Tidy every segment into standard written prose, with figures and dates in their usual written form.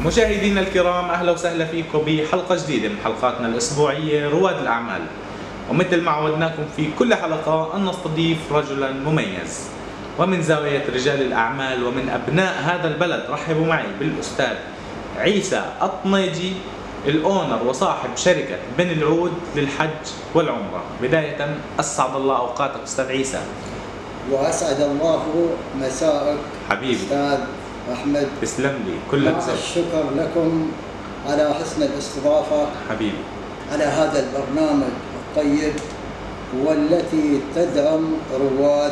مشاهدينا الكرام، أهلا وسهلا فيكم بحلقة جديدة من حلقاتنا الأسبوعية رواد الأعمال. ومثل ما عودناكم في كل حلقة أن نستضيف رجلا مميز، ومن زاوية رجال الأعمال ومن أبناء هذا البلد رحبوا معي بالأستاذ عيسى الطنيجي، الأونر وصاحب شركة بن العود للحج والعمرة. بداية أسعد الله أوقاتك أستاذ عيسى. وأسعد الله مساءك حبيبي أستاذ أحمد. تسلم لي، كلك ذوق. الشكر لكم على حسن الاستضافة حبيبي على هذا البرنامج الطيب، والتي تدعم رواد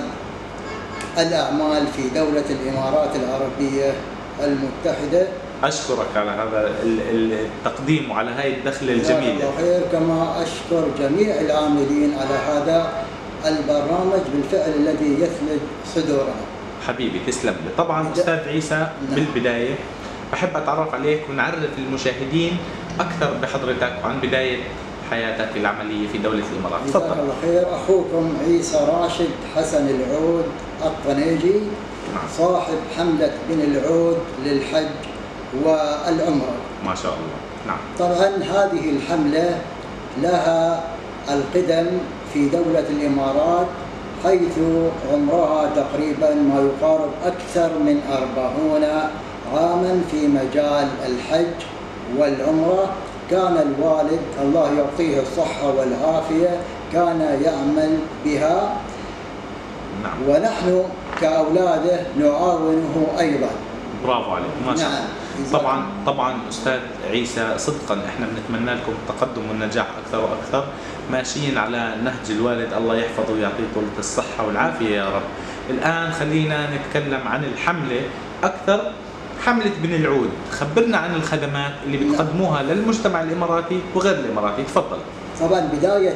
الأعمال في دولة الإمارات العربية المتحدة. أشكرك على هذا التقديم وعلى هاي الدخلة جزاك الجميلة. الله خير. كما أشكر جميع العاملين على هذا البرنامج بالفعل الذي يثلج صدورنا. حبيبي تسلم لي. طبعا أستاذ عيسى، بالبداية بحب أتعرف عليك ونعرف المشاهدين أكثر بحضرتك وعن بداية حياتك العملية في دولة الإمارات. جزاك الله خير. أخوكم عيسى راشد حسن العود الطنيجي، صاحب حملة بن العود للحج والعمرة. ما شاء الله. نعم. طبعا هذه الحملة لها القدم في دولة الإمارات، حيث عمرها تقريبا ما يقارب أكثر من 40 عاما في مجال الحج والعمرة. كان الوالد الله يعطيه الصحة والعافية كان يعمل بها، نعم. ونحن كأولاده نعاونه أيضا. برافو عليك، ما شاء الله. نعم. طبعا أستاذ عيسى، صدقا احنا بنتمنى لكم التقدم والنجاح أكثر وأكثر، ماشيين على نهج الوالد، الله يحفظه ويعطيه طولة الصحة والعافية يا رب. الآن خلينا نتكلم عن الحملة أكثر. حملة بن العود، خبرنا عن الخدمات اللي بتقدموها للمجتمع الإماراتي وغير الإماراتي. تفضل. طبعا بداية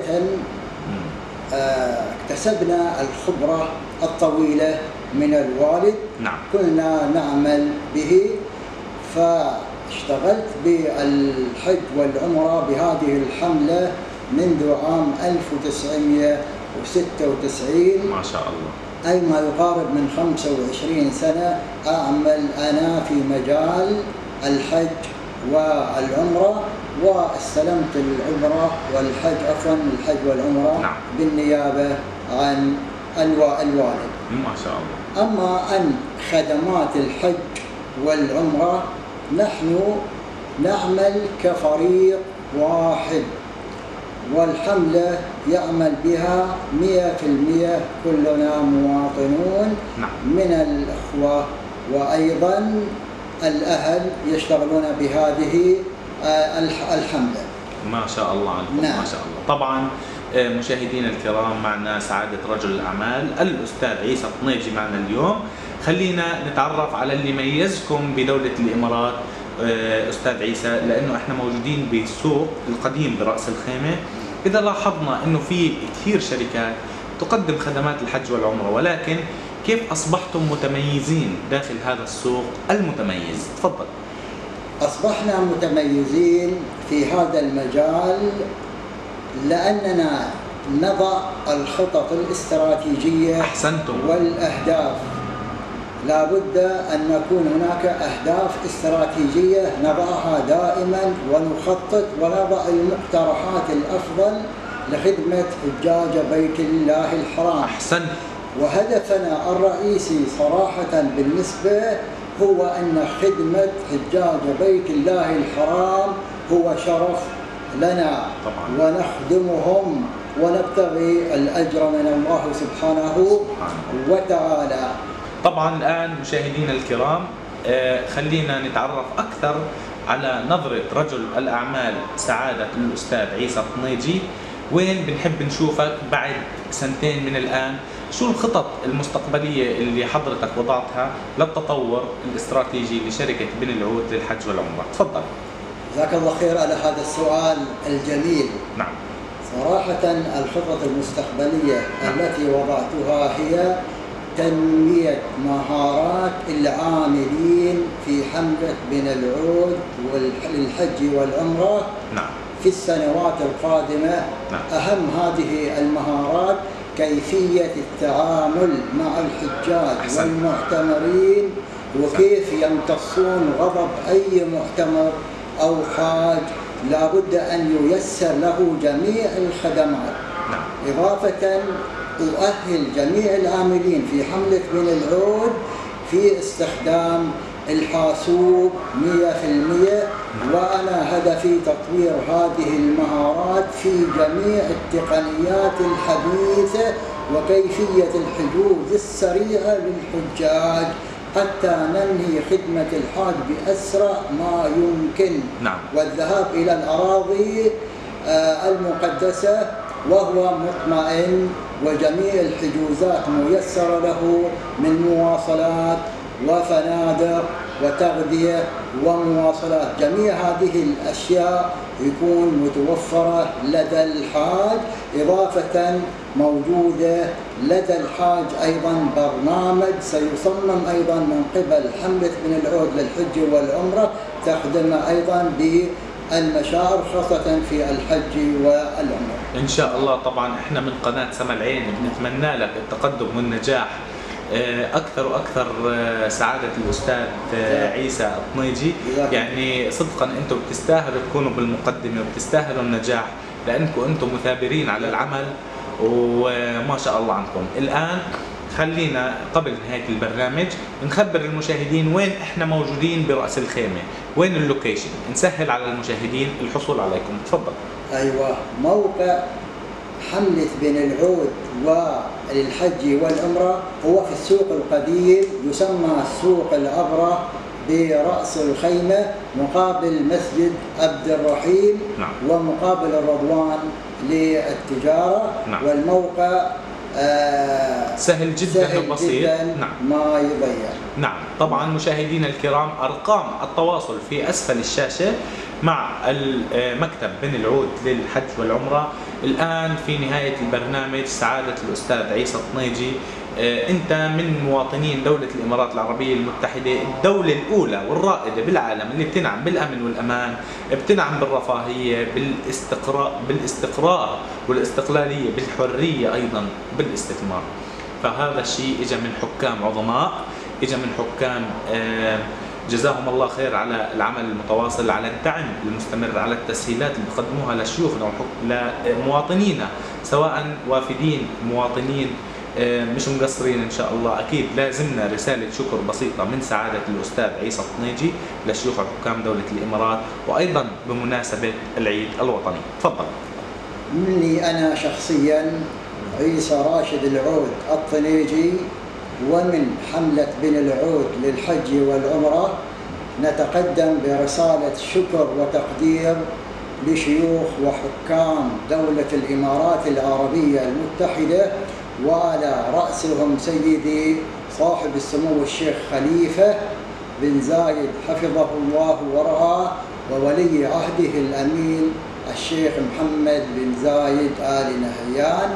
اكتسبنا الخبرة الطويلة من الوالد. نعم. كنا نعمل به، فاشتغلت بالحج والعمرة بهذه الحملة منذ عام 1996. ما شاء الله. أي ما يقارب من 25 سنة أعمل أنا في مجال الحج والعمرة، واستلمت العمرة والحج، الحج والعمرة. نعم. بالنيابة عن الوالد. ما شاء الله. أما عن خدمات الحج والعمرة، نحن نعمل كفريق واحد، والحملة يعمل بها 100% كلنا مواطنون. نعم. من الأخوة وأيضا الأهل يشتغلون بهذه الحملة. ما شاء الله عنكم. نعم. ما شاء الله. طبعا مشاهدينا الكرام، معنا سعادة رجل الأعمال الأستاذ عيسى الطنيجي معنا اليوم. خلينا نتعرف على اللي ميزكم بدولة الإمارات أستاذ عيسى، لأنه إحنا موجودين بالسوق القديم برأس الخيمة. إذا لاحظنا إنه في كثير شركات تقدم خدمات الحج والعمرة، ولكن كيف أصبحتم متميزين داخل هذا السوق المتميز؟ تفضل. أصبحنا متميزين في هذا المجال لأننا نضع الخطط الاستراتيجية. أحسنتم. والأهداف. لا بد أن نكون هناك أهداف استراتيجية نضعها دائما، ونخطط ونضع المقترحات الأفضل لخدمة حجاج بيت الله الحرام. أحسنت. وهدفنا الرئيسي صراحة بالنسبة هو أن خدمة حجاج بيت الله الحرام هو شرف لنا. طبعا. ونخدمهم ونبتغي الأجر من الله سبحانه وتعالى. طبعا الآن مشاهدينا الكرام، خلينا نتعرف أكثر على نظرة رجل الأعمال سعادة الأستاذ عيسى الطنيجي. وين بنحب نشوفك بعد 2 سنين من الآن؟ شو الخطط المستقبلية اللي حضرتك وضعتها للتطور الاستراتيجي لشركة بن العود للحج والعمرة؟ تفضل. جزاك الله خير على هذا السؤال الجميل. نعم. صراحة الخطط المستقبلية نعم. التي وضعتها هي تنمية مهارات العاملين في حملة بن العود للحج والعمرة. نعم. في السنوات القادمة. نعم. أهم هذه المهارات كيفية التعامل مع الحجاج أحسن. والمعتمرين وكيف يمتصون غضب أي مؤتمر أو حاج، لابد أن ييسر له جميع الخدمات. إضافة أؤهل جميع العاملين في حملة بن العود في استخدام الحاسوب 100%، وأنا هدفي تطوير هذه المهارات في جميع التقنيات الحديثة وكيفية الحجوز السريعة للحجاج حتى ننهي خدمة الحاج بأسرع ما يمكن. والذهاب إلى الأراضي المقدسة وهو مطمئن، وجميع الحجوزات ميسرة له من مواصلات وفنادق وتغذية ومواصلات. جميع هذه الأشياء يكون متوفرة لدى الحاج. إضافة موجودة لدى الحاج أيضا برنامج سيصمم أيضا من قبل حملة بن العود للحج والعمرة، تخدم أيضا بالمشاعر خاصة في الحج والعمرة إن شاء الله. طبعا إحنا من قناة سما العين بنتمنى لك التقدم والنجاح أكثر وأكثر. سعادة الأستاذ عيسى الطنيجي، يعني صدقا أنتم بتستاهلوا تكونوا بالمقدمة وبتستاهلوا النجاح، لأنكم أنتم مثابرين على العمل وما شاء الله عنكم. الآن خلينا قبل نهاية البرنامج نخبر المشاهدين وين إحنا موجودين برأس الخيمة، وين اللوكيشن، نسهل على المشاهدين الحصول عليكم. تفضل. أيوة، موقع حملة بن العود وللحج والعمرة هو في السوق القديم، يسمى السوق العبرة برأس الخيمة، مقابل مسجد عبد الرحيم ومقابل الرضوان للتجارة. والموقع سهل جدا وبسيط، ما يضيع. طبعا مشاهدينا الكرام، أرقام التواصل في أسفل الشاشة مع المكتب بن العود للحج والعمرة. الآن في نهاية البرنامج سعادة الأستاذ عيسى الطنيجي، أنت من مواطنين دولة الإمارات العربية المتحدة، الدولة الأولى والرائدة بالعالم اللي بتنعم بالأمن والأمان، بتنعم بالرفاهية، بالاستقرار والاستقلالية، بالحرية، أيضا بالاستثمار. فهذا الشيء إجا من حكام عظماء، إجا من حكام جزاهم الله خير على العمل المتواصل، على الدعم المستمر، على التسهيلات اللي بيقدموها لشيوخنا لمواطنينا، سواء وافدين مواطنين مش مقصرين ان شاء الله. اكيد لازمنا رساله شكر بسيطه من سعاده الاستاذ عيسى الطنيجي لشيوخ حكام دوله الامارات، وايضا بمناسبه العيد الوطني. تفضل. مني انا شخصيا عيسى راشد العود الطنيجي، ومن حملة بن العود للحج والعمرة، نتقدم برسالة شكر وتقدير لشيوخ وحكام دولة الإمارات العربية المتحدة، وعلى رأسهم سيدي صاحب السمو الشيخ خليفة بن زايد حفظه الله ورعاه، وولي عهده الأمين الشيخ محمد بن زايد آل نهيان،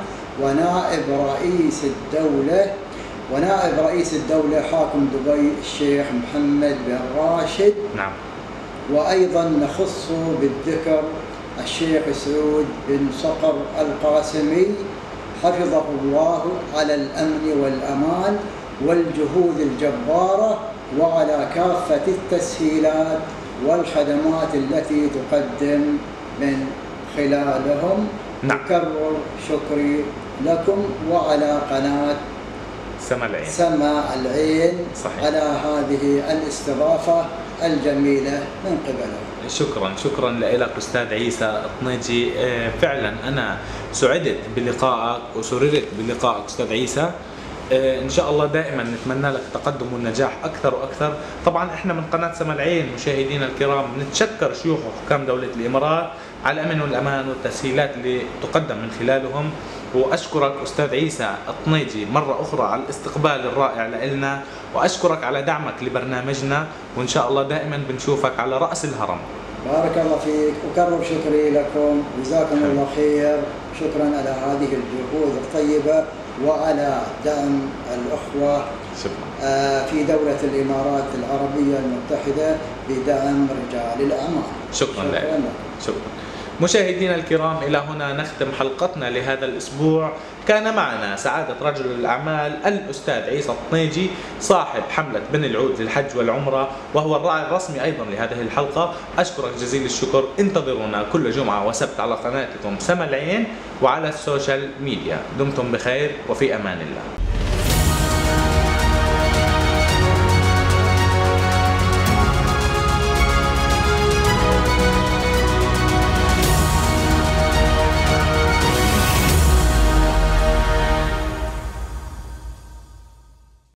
ونائب رئيس الدولة حاكم دبي الشيخ محمد بن راشد. وأيضا نخص بالذكر الشيخ سعود بن صقر القاسمي حفظه الله على الأمن والأمان والجهود الجبارة، وعلى كافة التسهيلات والخدمات التي تقدم من خلالهم. أكرر شكري لكم وعلى قناة سما العين صحيح على هذه الاستضافة الجميلة من قبلهم. شكرا لك أستاذ عيسى الطنيجي. فعلا أنا سعدت بلقائك وسررت بلقائك أستاذ عيسى. إن شاء الله دائما نتمنى لك التقدم والنجاح أكثر وأكثر. طبعا إحنا من قناة سما العين مشاهدينا الكرام نتشكر شيوخ وحكام دولة الإمارات على الأمن والأمان والتسهيلات اللي تقدم من خلالهم، وأشكرك أستاذ عيسى الطنيجي مرة أخرى على الاستقبال الرائع لنا، وأشكرك على دعمك لبرنامجنا، وإن شاء الله دائما بنشوفك على رأس الهرم. بارك الله فيك، أكرر شكري لكم، جزاكم الله خير. شكرا على هذه الجهود الطيبة وعلى دعم الأخوة في دولة الإمارات العربية المتحدة بدعم رجال الأعمال. شكرا لك. مشاهدينا الكرام، إلى هنا نختم حلقتنا لهذا الأسبوع. كان معنا سعادة رجل الأعمال الأستاذ عيسى الطنيجي صاحب حملة بني العود للحج والعمرة، وهو الراعي الرسمي أيضا لهذه الحلقة. أشكرك جزيل الشكر. انتظرونا كل جمعة وسبت على قناتكم سما العين وعلى السوشيال ميديا. دمتم بخير وفي أمان الله.